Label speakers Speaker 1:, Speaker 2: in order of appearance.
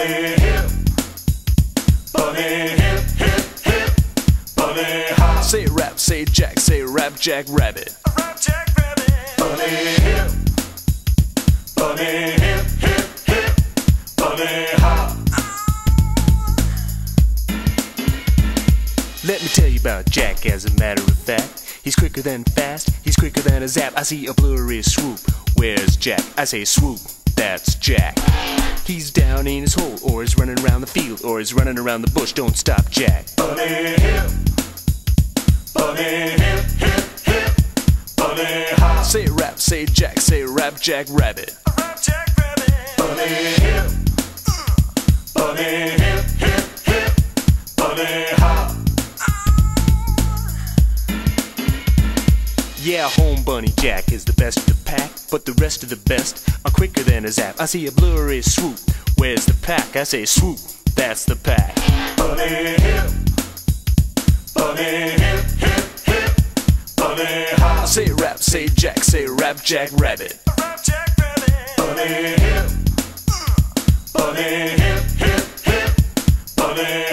Speaker 1: hip, bunny hip, hip, hip, bunny hop.
Speaker 2: Say rap, say jack, say rap, jack, rabbit.
Speaker 1: Rap, jack, rabbit. Bunny hip, bunny hip, hip, hip, bunny hop.
Speaker 2: Let me tell you about Jack, as a matter of fact. He's quicker than fast, he's quicker than a zap. I see a blurry swoop. Where's Jack? I say swoop, that's Jack. He's down in his hole, or he's running around the field, or he's running around the bush. Don't stop, Jack.
Speaker 1: Bunny hip, bunny hip, hip, hip, bunny hop.
Speaker 2: Say rap, say jack, say rap, jack, rabbit.
Speaker 1: Rap, jack, rabbit. Bunny hip, bunny hip, hip, hip, bunny hop.
Speaker 2: Yeah, home bunny Jack is the best of the pack, but the rest of the best are quicker than a zap. I see a blurry swoop. Where's the pack? I say swoop, that's the pack.
Speaker 1: Bunny hip, bunny hip, hip, hip, bunny hop.
Speaker 2: Say rap, say jack, say rap, jack, rabbit.
Speaker 1: Rap, jack, rabbit. Bunny hip, bunny hip, hip, hip, bunny